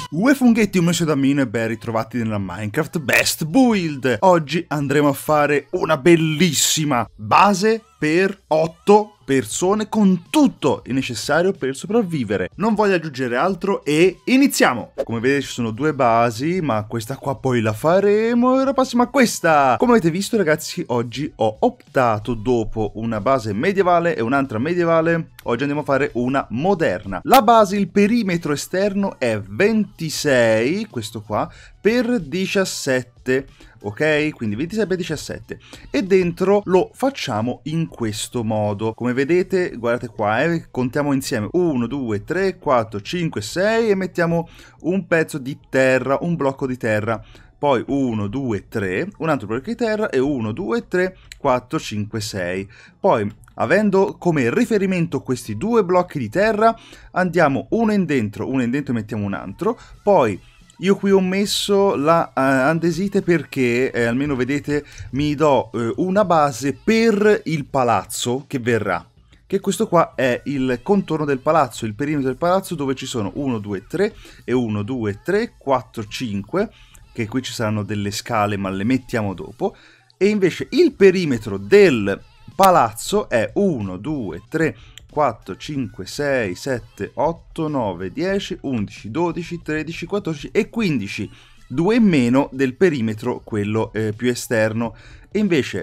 Uè funghetti, un mese da Mino e ben ritrovati nella Minecraft Best Build. Oggi andremo a fare una bellissima base per 8 persone con tutto il necessario per sopravvivere. Non voglio aggiungere altro e iniziamo! Come vedete ci sono due basi, ma questa qua poi la faremo e ora passiamo a questa! Come avete visto ragazzi, oggi ho optato dopo una base medievale e un'altra medievale. Oggi andiamo a fare una moderna. La base, il perimetro esterno è 26, questo qua, per 17, ok? Quindi 26 per 17. E dentro lo facciamo in questo modo. Come vedete, guardate qua, contiamo insieme 1, 2, 3, 4, 5, 6 e mettiamo un pezzo di terra, un blocco di terra. Poi 1, 2, 3, un altro blocco di terra e 1, 2, 3, 4, 5, 6. Poi, avendo come riferimento questi due blocchi di terra, andiamo uno in dentro e mettiamo un altro. Poi io qui ho messo la andesite perché, almeno vedete, mi do una base per il palazzo che verrà. Che questo qua è il contorno del palazzo, il perimetro del palazzo dove ci sono 1, 2, 3 e 1, 2, 3, 4, 5, che qui ci saranno delle scale ma le mettiamo dopo. E invece il perimetro del palazzo è 1, 2, 3, 4, 5, 6, 7, 8, 9, 10, 11, 12, 13, 14 e 15. Due in meno del perimetro, quello più esterno. E invece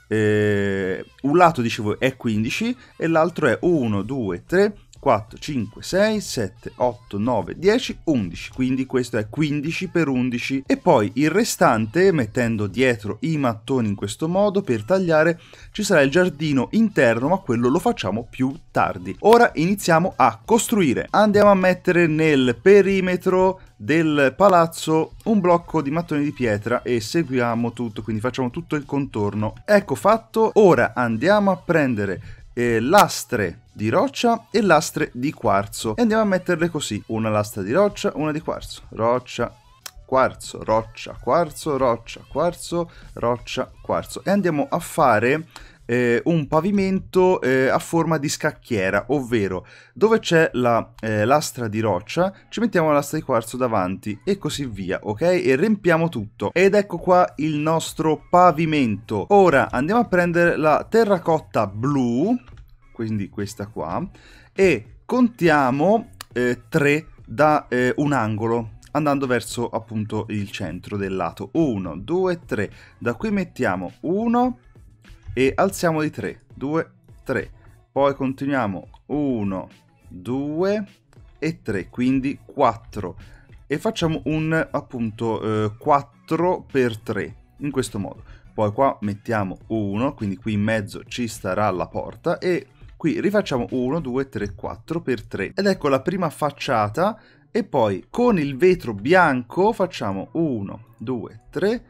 un lato, dicevo, è 15 e l'altro è 1, 2, 3, 4, 5, 6, 7, 8, 9, 10, 11, quindi questo è 15 per 11 e poi il restante, mettendo dietro i mattoni in questo modo per tagliare, ci sarà il giardino interno, ma quello lo facciamo più tardi. Ora iniziamo a costruire. Andiamo a mettere nel perimetro del palazzo un blocco di mattoni di pietra e seguiamo tutto, quindi facciamo tutto il contorno. Ecco fatto. Ora andiamo a prendere lastre di roccia e lastre di quarzo e andiamo a metterle così: una lastra di roccia, una di quarzo, roccia, quarzo, roccia, quarzo, roccia, quarzo, roccia, quarzo, e andiamo a fare un pavimento a forma di scacchiera, ovvero dove c'è la lastra di roccia ci mettiamo la lastra di quarzo davanti e così via, ok? E riempiamo tutto ed ecco qua il nostro pavimento. Ora andiamo a prendere la terracotta blu, quindi questa qua, e contiamo 3 da un angolo andando verso appunto il centro del lato. 1, 2, 3. Da qui mettiamo 1 e alziamo di 3, 2, 3. Poi continuiamo 1, 2 e 3, quindi 4. E facciamo un appunto 4 per 3 in questo modo. Poi qua mettiamo 1, quindi qui in mezzo ci starà la porta e qui rifacciamo 1, 2, 3, 4 per 3. Ed ecco la prima facciata. E poi con il vetro bianco facciamo 1, 2, 3,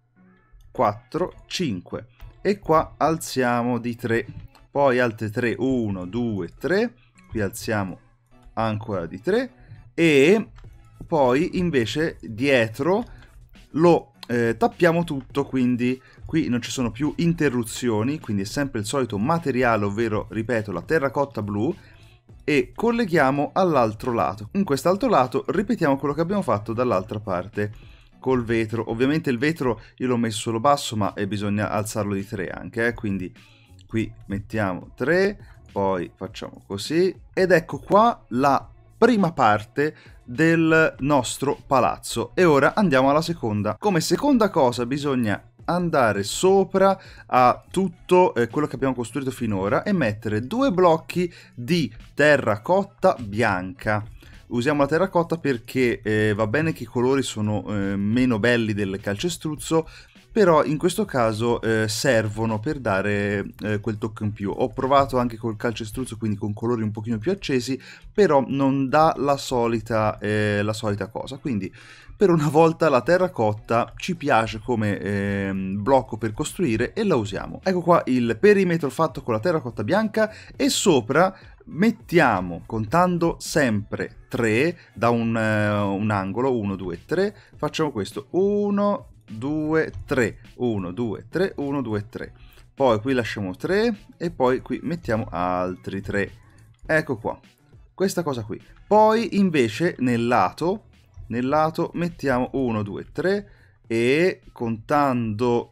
4, 5. E qua alziamo di 3. Poi altre 3, 1, 2, 3. Qui alziamo ancora di 3. E poi invece dietro lo tappiamo tutto, quindi qui non ci sono più interruzioni, quindi è sempre il solito materiale, ovvero, ripeto, la terracotta blu, e colleghiamo all'altro lato. In quest'altro lato ripetiamo quello che abbiamo fatto dall'altra parte col vetro. Ovviamente il vetro io l'ho messo solo basso, ma bisogna alzarlo di 3 anche, quindi qui mettiamo 3, poi facciamo così ed ecco qua la prima parte del nostro palazzo. E ora andiamo alla seconda. Come seconda cosa bisogna andare sopra a tutto quello che abbiamo costruito finora e mettere 2 blocchi di terracotta bianca. Usiamo la terracotta perché va bene che i colori sono meno belli del calcestruzzo, però in questo caso servono per dare quel tocco in più. Ho provato anche col calcestruzzo, quindi con colori un pochino più accesi, però non dà la solita cosa. Quindi per una volta la terracotta ci piace come blocco per costruire e la usiamo. Ecco qua il perimetro fatto con la terracotta bianca e sopra mettiamo, contando sempre 3 da un angolo, 1, 2, 3, facciamo questo, 1, 2, 3, 1, 2, 3, 1, 2, 3. Poi qui lasciamo 3 e poi qui mettiamo altri 3. Ecco qua, questa cosa qui. Poi invece nel lato nel lato mettiamo 1, 2, 3 e contando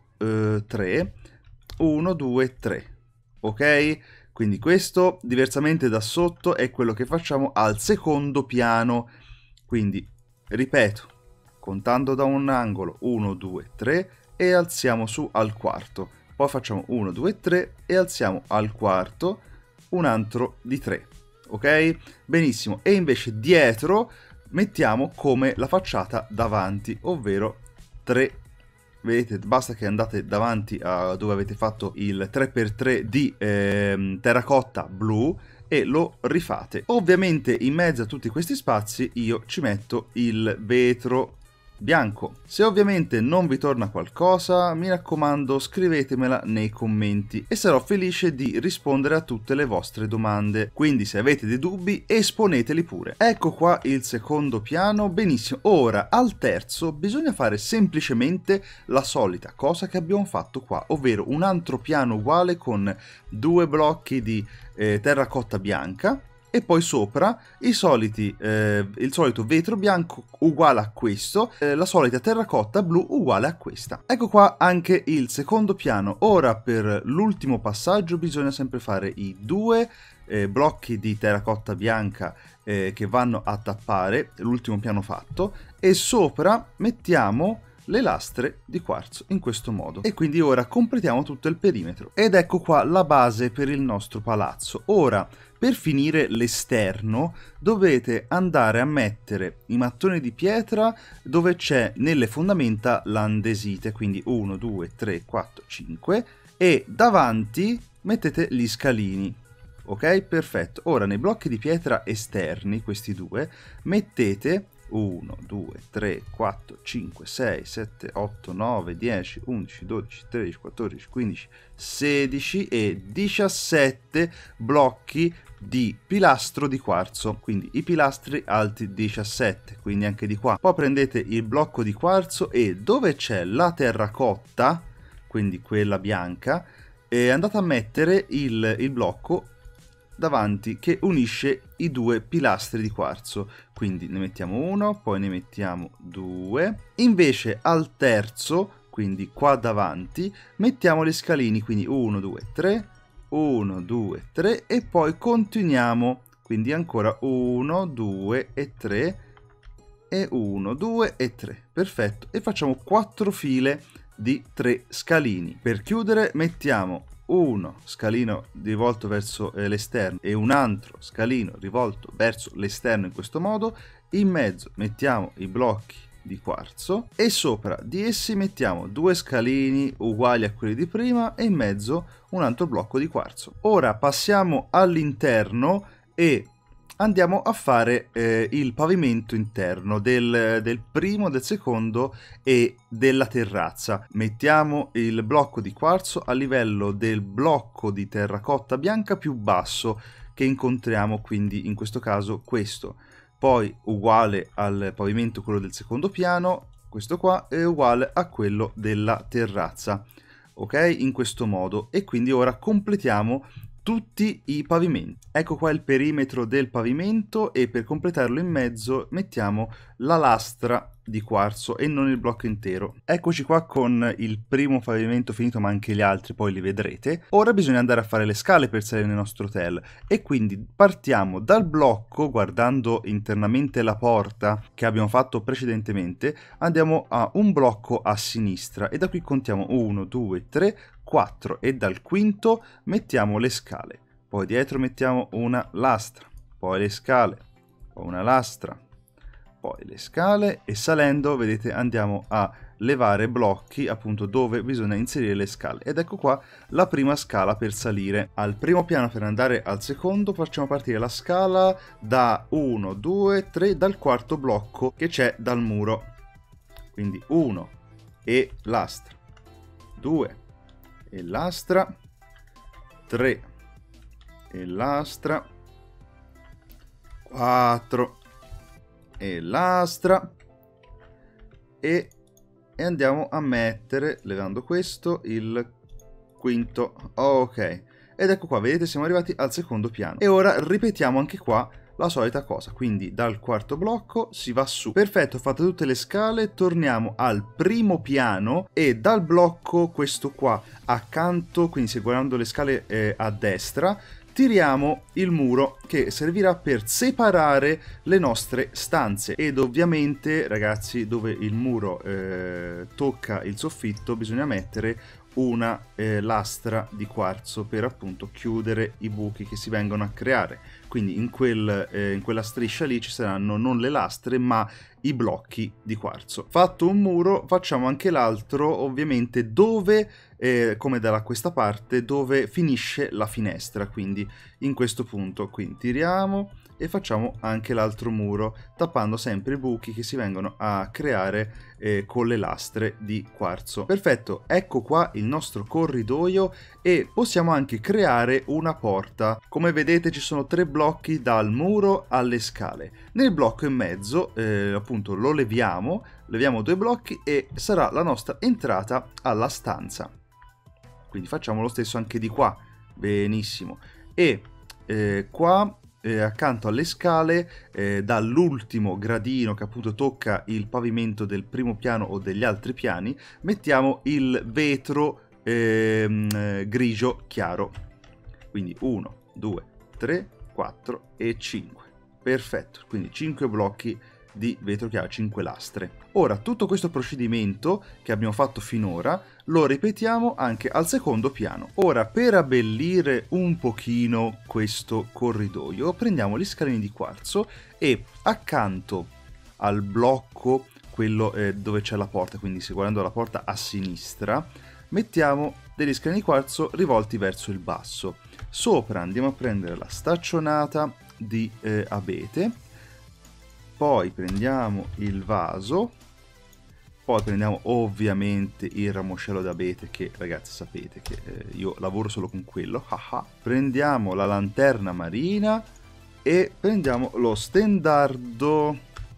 3, 1, 2, 3, ok? Quindi questo, diversamente da sotto, è quello che facciamo al secondo piano. Quindi, ripeto, contando da un angolo 1, 2, 3 e alziamo su al quarto. Poi facciamo 1, 2, 3 e alziamo al quarto un altro di 3. Ok? Benissimo. E invece dietro mettiamo come la facciata davanti, ovvero 3. Vedete, basta che andate davanti a dove avete fatto il 3x3 di terracotta blu e lo rifate. Ovviamente in mezzo a tutti questi spazi io ci metto il vetro bianco. Se ovviamente non vi torna qualcosa, mi raccomando scrivetemela nei commenti e sarò felice di rispondere a tutte le vostre domande. Quindi se avete dei dubbi esponeteli pure. Ecco qua il secondo piano, benissimo. Ora al terzo bisogna fare semplicemente la solita cosa che abbiamo fatto qua, ovvero un altro piano uguale con 2 blocchi di terracotta bianca e poi sopra il solito vetro bianco uguale a questo, la solita terracotta blu uguale a questa. Ecco qua anche il secondo piano. Ora per l'ultimo passaggio bisogna sempre fare i 2 blocchi di terracotta bianca che vanno a tappare l'ultimo piano fatto e sopra mettiamo le lastre di quarzo in questo modo e quindi ora completiamo tutto il perimetro ed ecco qua la base per il nostro palazzo. Ora per finire l'esterno dovete andare a mettere i mattoni di pietra dove c'è nelle fondamenta l'andesite, quindi 1, 2, 3, 4, 5 e davanti mettete gli scalini. Ok, perfetto. Ora nei blocchi di pietra esterni, questi due, mettete 1, 2, 3, 4, 5, 6, 7, 8, 9, 10, 11, 12, 13, 14, 15, 16 e 17 blocchi di pilastro di quarzo, quindi i pilastri alti 17, quindi anche di qua. Poi prendete il blocco di quarzo e dove c'è la terracotta, quindi quella bianca, andate a mettere il blocco davanti che unisce i 2 pilastri di quarzo, quindi ne mettiamo uno, poi ne mettiamo 2, invece al terzo, quindi qua davanti, mettiamo le scalini, quindi 1, 2, 3, 1, 2, 3 e poi continuiamo, quindi ancora 1, 2 e 3 e 1, 2 e 3, perfetto, e facciamo 4 file di 3 scalini. Per chiudere mettiamo uno scalino rivolto verso l'esterno e un altro scalino rivolto verso l'esterno in questo modo, in mezzo mettiamo i blocchi di quarzo e sopra di essi mettiamo 2 scalini uguali a quelli di prima e in mezzo un altro blocco di quarzo. Ora passiamo all'interno e andiamo a fare il pavimento interno del primo, del secondo e della terrazza. Mettiamo il blocco di quarzo a livello del blocco di terracotta bianca più basso che incontriamo, quindi in questo caso questo. Poi uguale al pavimento quello del secondo piano, questo qua è uguale a quello della terrazza, ok? In questo modo, e quindi ora completiamo tutti i pavimenti. Ecco qua il perimetro del pavimento e per completarlo in mezzo mettiamo la lastra di quarzo e non il blocco intero. Eccoci qua con il primo pavimento finito, ma anche gli altri poi li vedrete. Ora bisogna andare a fare le scale per salire nel nostro hotel e quindi partiamo dal blocco guardando internamente la porta che abbiamo fatto precedentemente, andiamo a un blocco a sinistra e da qui contiamo 1, 2, 3, 4 e dal quinto mettiamo le scale, poi dietro mettiamo una lastra, poi le scale, poi una lastra, poi le scale e salendo vedete andiamo a levare blocchi appunto dove bisogna inserire le scale ed ecco qua la prima scala per salire al primo piano. Per andare al secondo facciamo partire la scala da 1, 2, 3 dal quarto blocco che c'è dal muro, quindi 1 e lastra, 2 e lastra, 3 e lastra, 4 e lastra e andiamo a mettere, levando questo, il quinto. Ok, ed ecco qua, vedete siamo arrivati al secondo piano e ora ripetiamo anche qua la solita cosa, quindi dal quarto blocco si va su. Perfetto, fatte tutte le scale, torniamo al primo piano e dal blocco questo qua accanto, quindi se guardando le scale a destra, tiriamo il muro che servirà per separare le nostre stanze. Ed ovviamente, ragazzi, dove il muro tocca il soffitto bisogna mettere una lastra di quarzo per appunto chiudere i buchi che si vengono a creare. Quindi in quella striscia lì ci saranno non le lastre ma i blocchi di quarzo. Fatto un muro, facciamo anche l'altro, ovviamente dove, come da questa parte, dove finisce la finestra, quindi in questo punto. Quindi tiriamo e facciamo anche l'altro muro, tappando sempre i buchi che si vengono a creare con le lastre di quarzo. Perfetto, ecco qua il nostro corridoio e possiamo anche creare una porta. Come vedete ci sono 3 blocchi dal muro alle scale. Nel blocco in mezzo appunto lo leviamo 2 blocchi e sarà la nostra entrata alla stanza. Quindi facciamo lo stesso anche di qua. Benissimo. E qua accanto alle scale, dall'ultimo gradino che appunto tocca il pavimento del primo piano o degli altri piani, mettiamo il vetro grigio chiaro. Quindi 1, 2, 3, 4 e 5. Perfetto, quindi 5 blocchi di vetro chiaro, 5 lastre. Ora tutto questo procedimento che abbiamo fatto finora lo ripetiamo anche al secondo piano. Ora, per abbellire un pochino questo corridoio, prendiamo gli scalini di quarzo e accanto al blocco, quello dove c'è la porta, quindi se guardando la porta a sinistra, mettiamo degli scalini di quarzo rivolti verso il basso. Sopra andiamo a prendere la staccionata di abete, poi prendiamo il vaso, poi prendiamo ovviamente il ramoscello d'abete che, ragazzi, sapete che io lavoro solo con quello, prendiamo la lanterna marina e prendiamo lo stendardo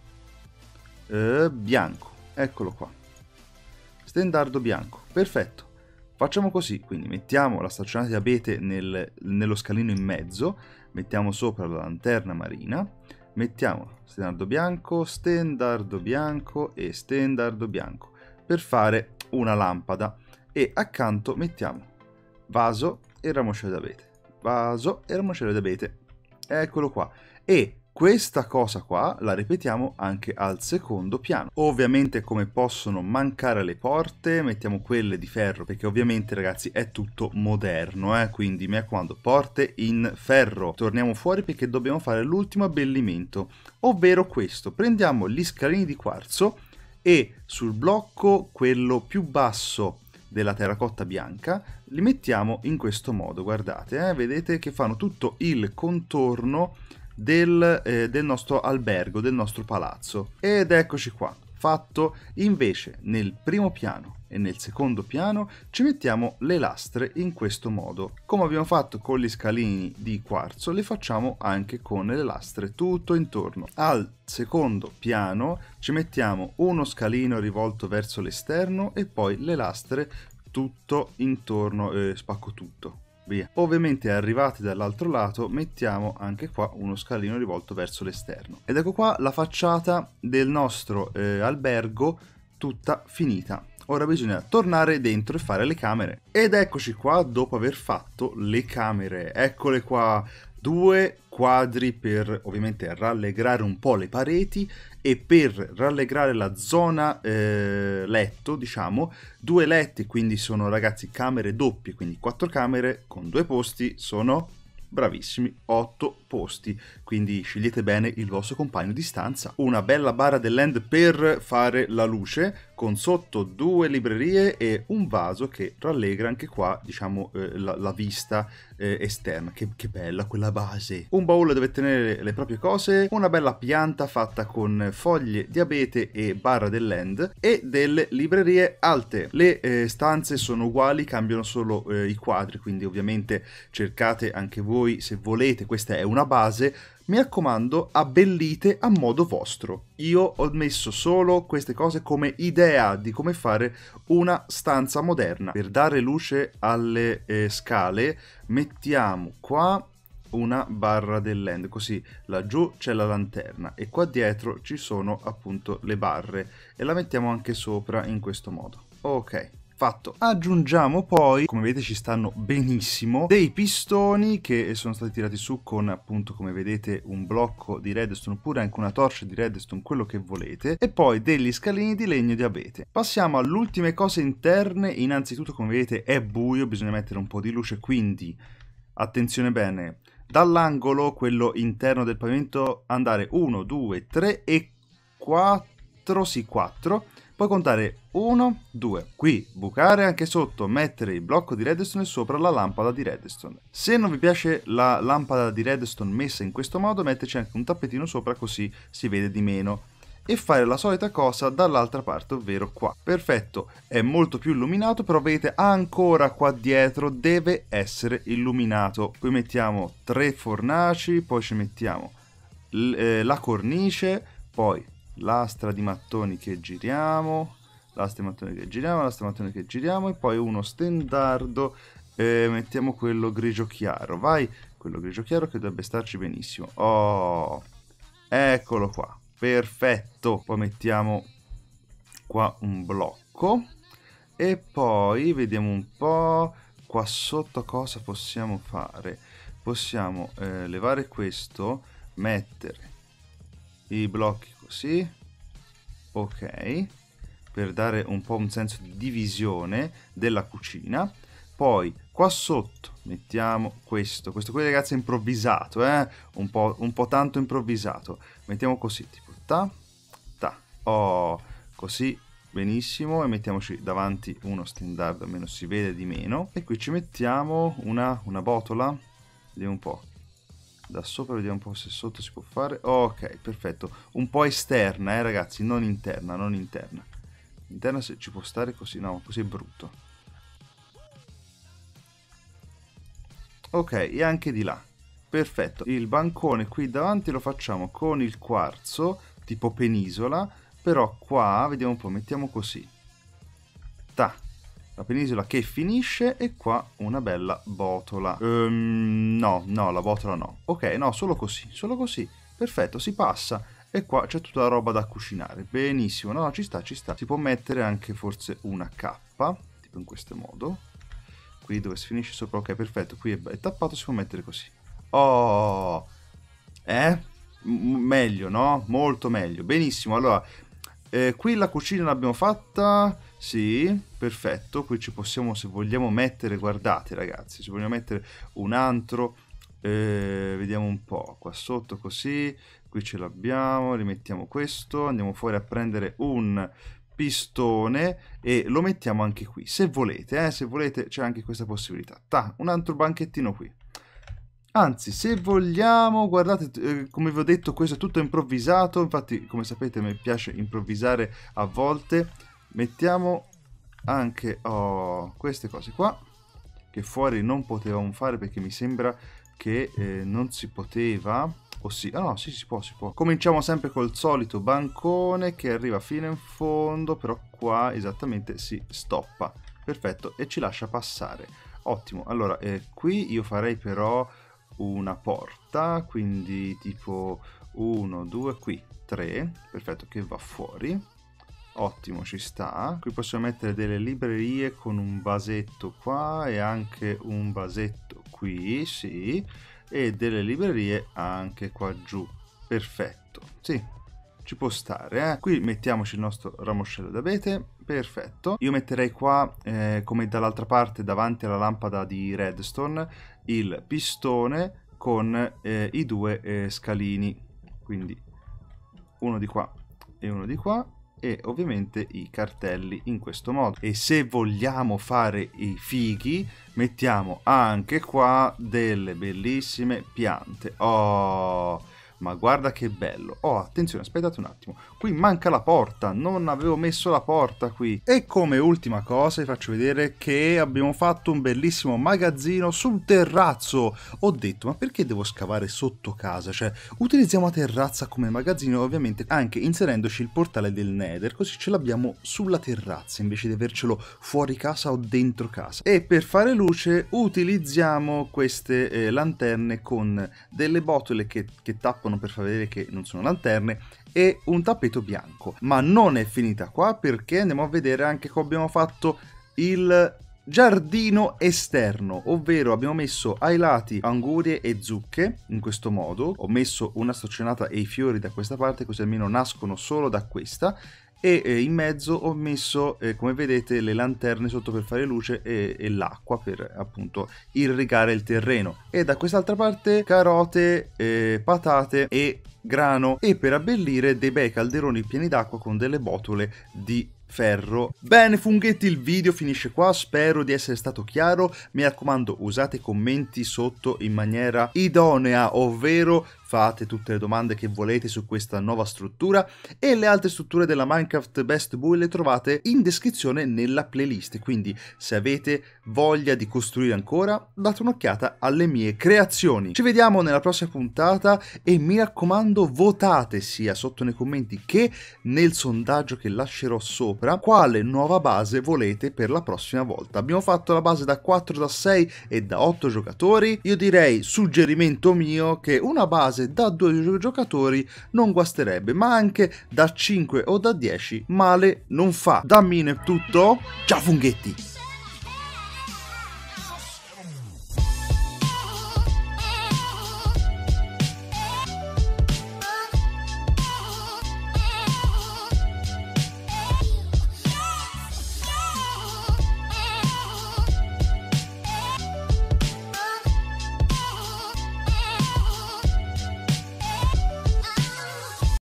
bianco, eccolo qua, stendardo bianco, perfetto. Facciamo così, quindi mettiamo la staccionata di abete nello scalino in mezzo, mettiamo sopra la lanterna marina, mettiamo stendardo bianco e stendardo bianco per fare una lampada e accanto mettiamo vaso e ramoscello d'abete, vaso e ramoscello d'abete, eccolo qua. E questa cosa qua la ripetiamo anche al secondo piano. Ovviamente, come possono mancare le porte, mettiamo quelle di ferro, perché ovviamente, ragazzi, è tutto moderno, quindi mi raccomando, porte in ferro. Torniamo fuori perché dobbiamo fare l'ultimo abbellimento, ovvero questo. Prendiamo gli scalini di quarzo e sul blocco, quello più basso della terracotta bianca, li mettiamo in questo modo, guardate, vedete che fanno tutto il contorno del nostro albergo, del nostro palazzo. Ed eccoci qua, fatto. Invece nel primo piano e nel secondo piano ci mettiamo le lastre in questo modo. Come abbiamo fatto con gli scalini di quarzo, le facciamo anche con le lastre tutto intorno. Al secondo piano ci mettiamo uno scalino rivolto verso l'esterno e poi le lastre tutto intorno, spacco tutto. Via. Ovviamente arrivati dall'altro lato mettiamo anche qua uno scalino rivolto verso l'esterno. Ed ecco qua la facciata del nostro albergo tutta finita. Ora bisogna tornare dentro e fare le camere. Ed eccoci qua dopo aver fatto le camere. Eccole qua. 2 quadri per ovviamente rallegrare un po' le pareti e per rallegrare la zona letto, diciamo, 2 letti, quindi sono, ragazzi, camere doppie, quindi 4 camere con 2 posti sono bravissimi, 8 posti, quindi scegliete bene il vostro compagno di stanza. Una bella bara dell'end per fare la luce, con sotto 2 librerie e un vaso che rallegra anche qua, diciamo, la vista esterna. Che bella quella base. Un baule dove tenere le proprie cose, una bella pianta fatta con foglie di abete e bara dell'end e delle librerie alte. Le stanze sono uguali, cambiano solo i quadri, quindi ovviamente cercate anche voi, se volete, questa è una base, mi raccomando, abbellite a modo vostro. Io ho messo solo queste cose come idea di come fare una stanza moderna. Per dare luce alle scale mettiamo qua una barra dell'end, così laggiù c'è la lanterna e qua dietro ci sono appunto le barre e la mettiamo anche sopra in questo modo. Ok, fatto. Aggiungiamo poi, come vedete ci stanno benissimo, dei pistoni che sono stati tirati su con appunto, come vedete, un blocco di redstone oppure anche una torcia di redstone, quello che volete, e poi degli scalini di legno di abete. Passiamo alle ultime cose interne. Innanzitutto, come vedete, è buio, bisogna mettere un po' di luce, quindi attenzione bene, dall'angolo, quello interno del pavimento, andare 1, 2, 3 e 4, sì 4, puoi contare 1, 2, qui bucare anche sotto, mettere il blocco di redstone sopra la lampada di redstone. Se non vi piace la lampada di redstone messa in questo modo, metterci anche un tappetino sopra così si vede di meno. E fare la solita cosa dall'altra parte, ovvero qua. Perfetto, è molto più illuminato, però vedete ancora qua dietro deve essere illuminato. Qui mettiamo 3 fornaci, poi ci mettiamo la cornice, poi l'astra di mattoni che giriamo, l'astra di mattoni che giriamo, l'astra di mattoni che giriamo, e poi uno stendardo, mettiamo quello grigio chiaro, vai, quello grigio chiaro che dovrebbe starci benissimo. Oh, eccolo qua, perfetto. Poi mettiamo qua un blocco e poi vediamo un po' qua sotto cosa possiamo fare. Possiamo levare questo, mettere i blocchi così, ok, per dare un po' un senso di divisione della cucina. Poi qua sotto mettiamo questo qui ragazzi è improvvisato, un po' tanto improvvisato, mettiamo così tipo ta ta, oh, così benissimo, e mettiamoci davanti uno stendardo, almeno si vede di meno, e qui ci mettiamo una botola, vediamo un po'. Da sopra vediamo un po' se sotto si può fare. Ok, perfetto. Un po' esterna, ragazzi, non interna, non interna. Interna se ci può stare così, no, così è brutto. Ok, e anche di là. Perfetto. Il bancone qui davanti lo facciamo con il quarzo, tipo penisola, però qua, vediamo un po', mettiamo così. Ta. La penisola che finisce e qua una bella botola. No, la botola no. Ok, no, solo così. Perfetto, si passa e qua c'è tutta la roba da cucinare. Benissimo, no, ci sta. Si può mettere anche forse una cappa, tipo in questo modo. Qui dove si finisce sopra, ok, perfetto, qui è tappato, si può mettere così. Oh, meglio, no? Molto meglio. Benissimo, allora, qui la cucina l'abbiamo fatta. Sì, perfetto, qui ci possiamo, se vogliamo mettere, guardate ragazzi, se vogliamo mettere un altro, vediamo un po', qua sotto così, qui ce l'abbiamo, rimettiamo questo, andiamo fuori a prendere un pistone e lo mettiamo anche qui, se volete c'è anche questa possibilità. Un altro banchettino qui. Anzi, se vogliamo, guardate, come vi ho detto, questo è tutto improvvisato, infatti come sapete mi piace improvvisare a volte. Mettiamo anche queste cose qua, che fuori non potevamo fare perché mi sembra che non si poteva, o sì, no, sì, si può. Cominciamo sempre col solito bancone che arriva fino in fondo, però qua esattamente si stoppa, perfetto, e ci lascia passare, ottimo. Allora, qui io farei però una porta, quindi tipo 1, 2, qui 3, perfetto, che va fuori. Ottimo, ci sta. Qui possiamo mettere delle librerie con un vasetto qua e anche un vasetto qui, sì, e delle librerie anche qua giù. Perfetto, sì, ci può stare. Qui mettiamoci il nostro ramoscello d'abete, perfetto. Io metterei qua, come dall'altra parte, davanti alla lampada di redstone, il pistone con i 2 scalini, quindi uno di qua e uno di qua, e ovviamente i cartelli in questo modo. E se vogliamo fare i fighi, mettiamo anche qua delle bellissime piante. Oh, ma guarda che bello. Oh, attenzione, aspettate un attimo, qui manca la porta, non avevo messo la porta qui. E come ultima cosa vi faccio vedere che abbiamo fatto un bellissimo magazzino sul terrazzo. Ho detto, ma perché devo scavare sotto casa? Cioè, utilizziamo la terrazza come magazzino, ovviamente anche inserendoci il portale del Nether, così ce l'abbiamo sulla terrazza invece di avercelo fuori casa o dentro casa. E per fare luce utilizziamo queste lanterne con delle botole che tappano per far vedere che non sono lanterne e un tappeto bianco. Ma non è finita qua, perché andiamo a vedere anche come abbiamo fatto il giardino esterno, ovvero abbiamo messo ai lati angurie e zucche in questo modo. Ho messo una stoccionata e i fiori da questa parte, così almeno nascono solo da questa, e in mezzo ho messo come vedete le lanterne sotto per fare luce e l'acqua per appunto irrigare il terreno, e da quest'altra parte carote, patate e grano, e per abbellire dei bei calderoni pieni d'acqua con delle botole di ferro. Bene funghetti, il video finisce qua, spero di essere stato chiaro. Mi raccomando, usate i commenti sotto in maniera idonea, ovvero fate tutte le domande che volete su questa nuova struttura, e le altre strutture della Minecraft Best Build le trovate in descrizione nella playlist, quindi se avete voglia di costruire ancora date un'occhiata alle mie creazioni. Ci vediamo nella prossima puntata e mi raccomando votate sia sotto nei commenti che nel sondaggio che lascerò sopra quale nuova base volete per la prossima volta. Abbiamo fatto la base da 4, da 6 e da 8 giocatori. Io direi, suggerimento mio, che una base da 2 giocatori non guasterebbe, ma anche da 5 o da 10 male non fa. Da Mine è tutto, ciao funghetti!